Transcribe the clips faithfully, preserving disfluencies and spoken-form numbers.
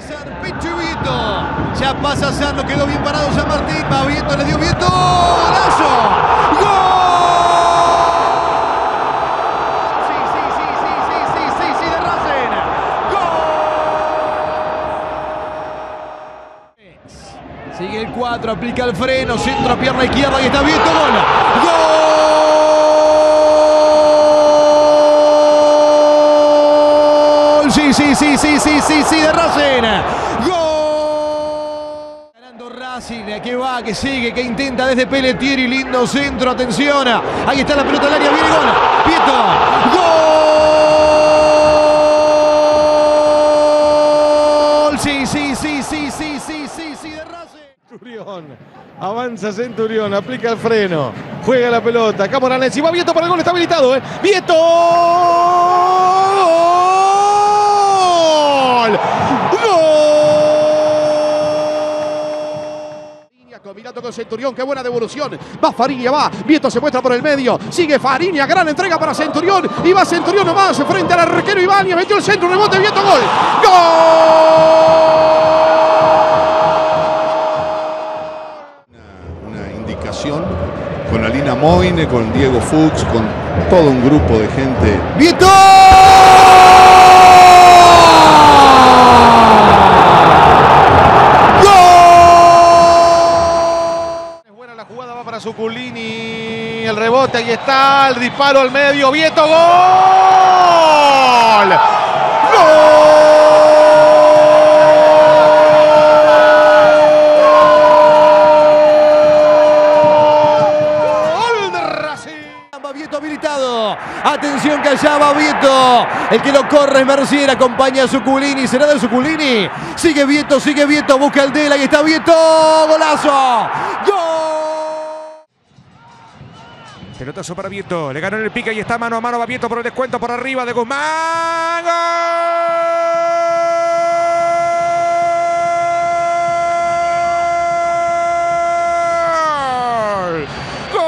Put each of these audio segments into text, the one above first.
pasar Pecho y Vieto. Ya pasa Sarno, quedó bien parado San Martín. Va Vieto, le dio Vieto. ¡Golazo! ¡Gol! Sí, sí, sí, sí, sí, sí, sí, sí, de Racing. ¡Gol! Sigue el cuatro, aplica el freno, centro a pierna izquierda y está Vieto. ¡Gol! ¡Gol! Sí, sí, sí, sí, sí, sí, sí, de Racing. ¡Gol! Ganando Racing, que va, que sigue, que intenta desde Pelletieri, lindo centro, atención. Ahí está la pelota al área, viene gol. Vieto. ¡Gol! Sí, sí, sí, sí, sí, sí, sí, sí, de Racing. Centurión, avanza Centurión, aplica el freno, juega la pelota, Camoranesi, va Vieto para el gol, está habilitado, ¿eh? ¡Vieto! ¡Gol! Combinando con Centurión, qué buena devolución. Va Fariña, va. Vieto se muestra por el medio. Sigue Fariña, gran entrega para Centurión. Y va Centurión nomás frente al arquero Ibáñez. Metió el centro, rebote, Vieto, gol. ¡Gol! Una, una indicación con Alina Moine, con Diego Fuchs, con todo un grupo de gente. ¡Vieto! Suculini, el rebote, ahí está, el disparo al medio, Vieto, gol, gol, gol de Racing. Va Vieto habilitado, atención que allá va Vieto, el que lo corre es Mercier, acompaña a Suculini, será de Suculini, sigue Vieto, sigue Vieto, busca el Dela, ahí está Vieto, golazo, gol. Pelotazo para Vieto, le ganó en el pique y está mano a mano, va Vieto por el descuento por arriba de Guzmán. ¡Gol!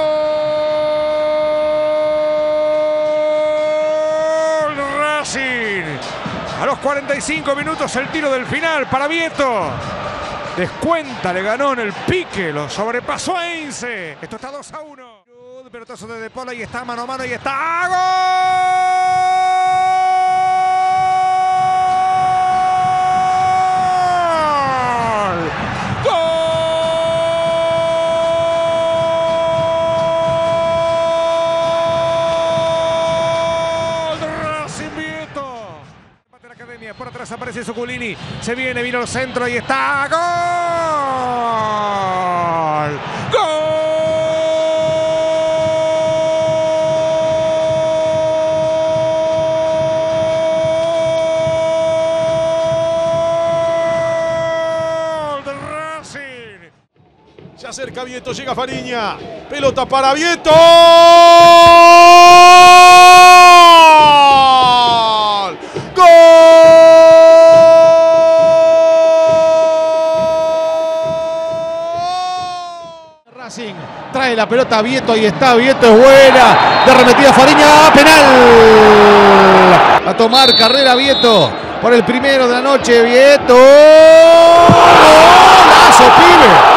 ¡Gol! Racing. A los cuarenta y cinco minutos el tiro del final para Vieto. Descuenta, le ganó en el pique, lo sobrepasó a Heinze. Esto está dos a uno. Pelotazo de De Paul, ahí está, mano a mano, ahí está. ¡Gol! ¡Gol! Racing Vieto. Empate la academia, por atrás aparece Suculini. Se viene, vino al centro, ahí está. ¡Gol! ¡Gol! Se acerca Vieto, llega Fariña. Pelota para Vieto. ¡Gol! Racing trae la pelota a Vieto, ahí está Vieto, es buena. De arremetida Fariña, penal. A tomar carrera Vieto por el primero de la noche. Vieto. ¡Golazo, pibe!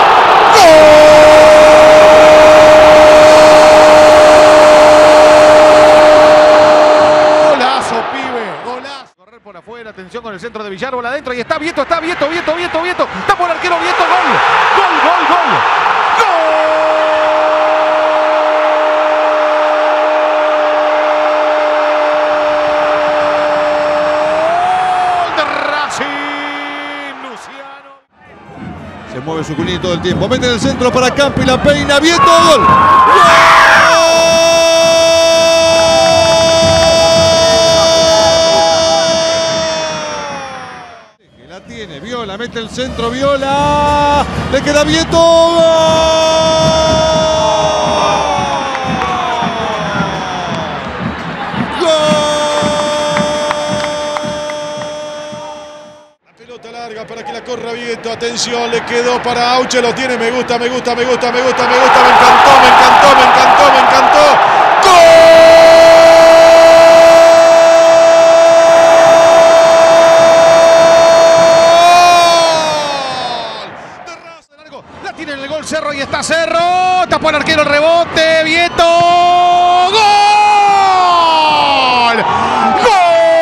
¡Golazo, pibe! ¡Golazo! Correr por afuera, atención con el centro de Villar, bola adentro, y está Vieto, está Vieto, Vieto, Vieto, Vieto. Está por el arquero Vieto, gol. Gol, gol, gol. ¡Gol de Racing! Luciano. Se mueve Suculini todo el tiempo. Mete en el centro para Campi, la peina. Vieto, gol. ¡Gol! La tiene, Viola, mete el centro, Viola. Le queda Vieto. ¡Gol! Pelota larga para que la corra Vieto, atención, le quedó para Auche, lo tiene, me gusta, me gusta, me gusta, me gusta, me gusta, me encantó, me encantó, me encantó, me encantó. ¡Gol! Pelota Cerro. Tapó el arquero el rebote. Vieto. ¡Gol! ¡Gol!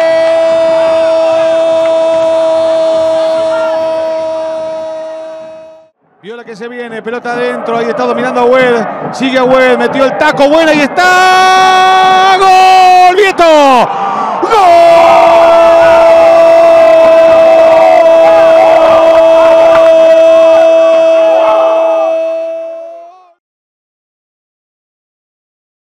Viola que se viene. Pelota adentro. Ahí está dominando a Agüed. Sigue Agüed. Metió el taco. Buena. Ahí está. ¡Gol! ¡Vieto! ¡Gol!